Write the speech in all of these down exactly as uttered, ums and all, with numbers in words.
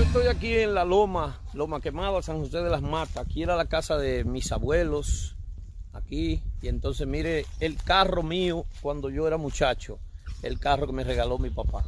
estoy aquí en la Loma, Loma Quemada, San José de las Matas. Aquí era la casa de mis abuelos, aquí. Y entonces mire el carro mío cuando yo era muchacho, el carro que me regaló mi papá.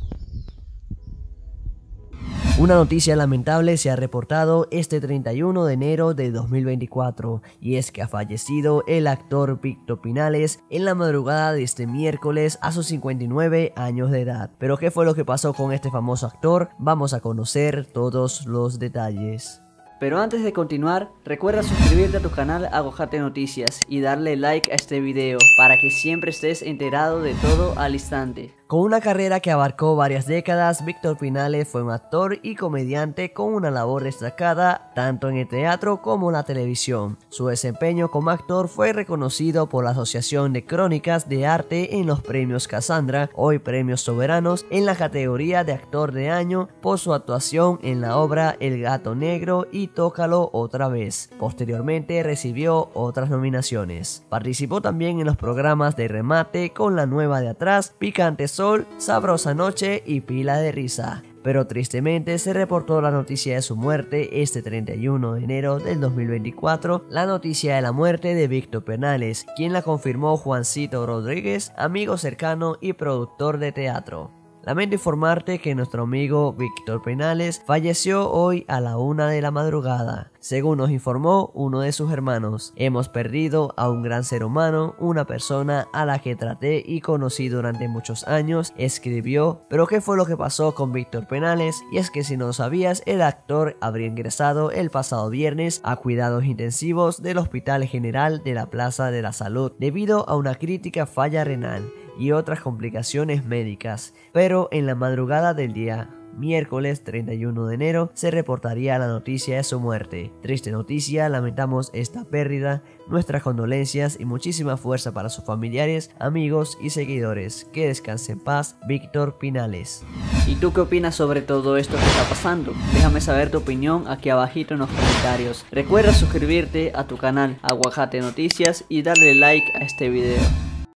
Una noticia lamentable se ha reportado este treinta y uno de enero de dos mil veinticuatro, y es que ha fallecido el actor Víctor Pinales en la madrugada de este miércoles a sus cincuenta y nueve años de edad. Pero ¿qué fue lo que pasó con este famoso actor? Vamos a conocer todos los detalles. Pero antes de continuar, recuerda suscribirte a tu canal Aguacate Noticias y darle like a este video para que siempre estés enterado de todo al instante. Con una carrera que abarcó varias décadas, Víctor Pinales fue un actor y comediante con una labor destacada tanto en el teatro como en la televisión. Su desempeño como actor fue reconocido por la Asociación de Crónicas de Arte en los premios Casandra, hoy premios soberanos, en la categoría de actor de año por su actuación en la obra El Gato Negro y Tócalo otra vez. Posteriormente recibió otras nominaciones. Participó también en los programas de Remate, Con la Nueva de Atrás, Picante Sol, Sabrosa Noche y Pila de Risa. Pero tristemente se reportó la noticia de su muerte este treinta y uno de enero del dos mil veinticuatro, la noticia de la muerte de Víctor Pinales, quien la confirmó Juancito Rodríguez, amigo cercano y productor de teatro. Lamento informarte que nuestro amigo Víctor Pinales falleció hoy a la una de la madrugada. Según nos informó uno de sus hermanos, hemos perdido a un gran ser humano, una persona a la que traté y conocí durante muchos años, escribió. Pero ¿qué fue lo que pasó con Víctor Pinales? Y es que si no lo sabías, el actor habría ingresado el pasado viernes a cuidados intensivos del Hospital General de la Plaza de la Salud debido a una crítica falla renal y otras complicaciones médicas, pero en la madrugada del día miércoles treinta y uno de enero se reportaría la noticia de su muerte. Triste noticia, lamentamos esta pérdida, nuestras condolencias y muchísima fuerza para sus familiares, amigos y seguidores. Que descanse en paz, Víctor Pinales. ¿Y tú qué opinas sobre todo esto que está pasando? Déjame saber tu opinión aquí abajito en los comentarios. Recuerda suscribirte a tu canal Aguacate Noticias y darle like a este video.